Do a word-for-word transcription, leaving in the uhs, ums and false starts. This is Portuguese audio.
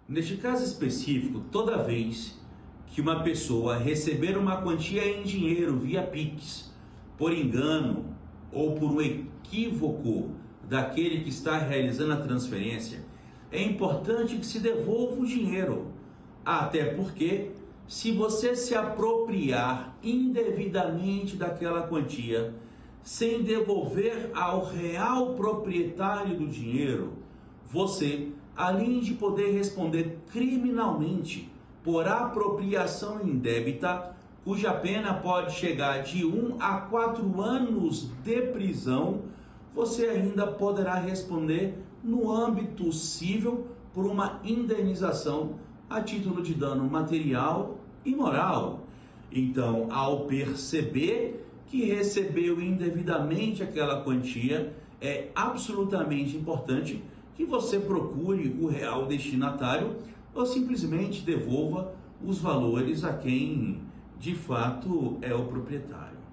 Neste caso específico, toda vez que uma pessoa receber uma quantia em dinheiro via Pix, por engano ou por um equívoco daquele que está realizando a transferência, é importante que se devolva o dinheiro. Até porque, se você se apropriar indevidamente daquela quantia, sem devolver ao real proprietário do dinheiro, você, além de poder responder criminalmente por apropriação indébita, cuja pena pode chegar de um a quatro anos de prisão, você ainda poderá responder no âmbito civil por uma indenização a título de dano material e moral. Então, ao perceber que recebeu indevidamente aquela quantia, é absolutamente importante que você procure o real destinatário ou simplesmente devolva os valores a quem de fato é o proprietário.